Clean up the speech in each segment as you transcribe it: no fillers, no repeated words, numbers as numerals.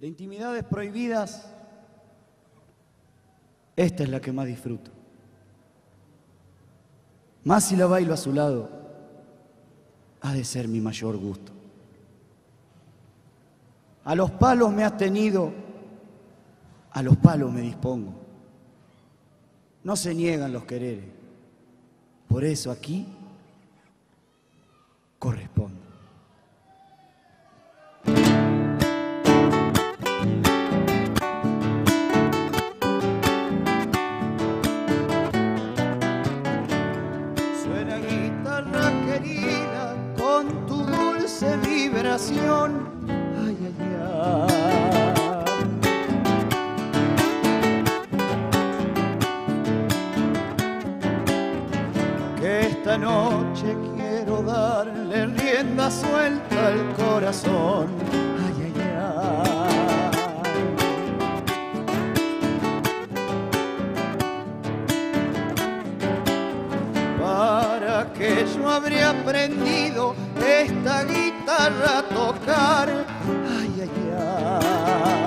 De intimidades prohibidas, esta es la que más disfruto. Más si la bailo a su lado, ha de ser mi mayor gusto. A los palos me has tenido, a los palos me dispongo. No se niegan los quereres, por eso aquí correspondo. Suena guitarra querida con tu dulce vibración. Ay, ay, ay. Que esta noche quiero darle rienda suelta al corazón. Ay, ay, ay. Para que yo habré aprendido esta guitarra a tocar. Ay, ay, ay.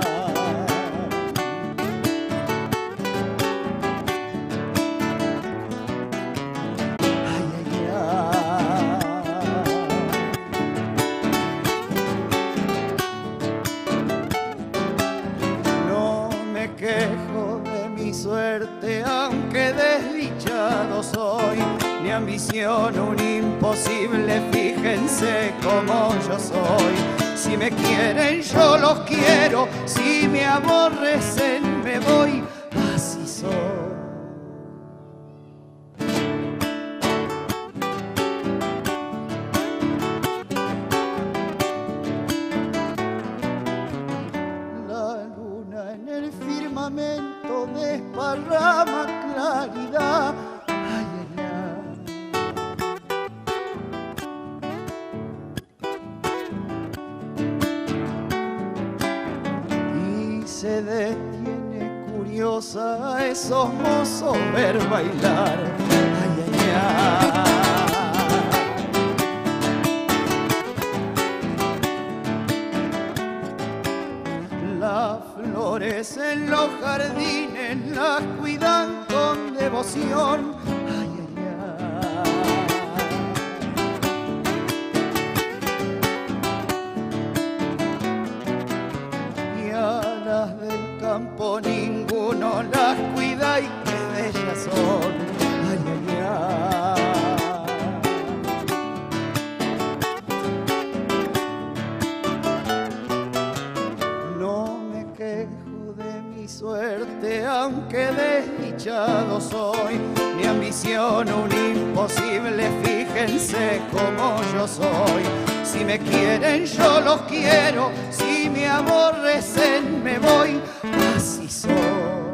Quejo de mi suerte, aunque desdichado soy, mi ambición un imposible, fíjense cómo yo soy. Si me quieren yo los quiero, si me aborrecen me voy, así soy. Desparrama claridad. Ay, ay, ay. Y se detiene curiosa a esos mozos ver bailar. Ay, ay, ay. Las flores en los jardines las cuidan con devoción. Ay, ay, ay. Y a las del campo ninguno las cuida y qué bellas son. Ay, ay, ay. Suerte, aunque desdichado soy, mi ambición un imposible, fíjense cómo yo soy. Si me quieren yo los quiero, si me aborrecen me voy, así soy.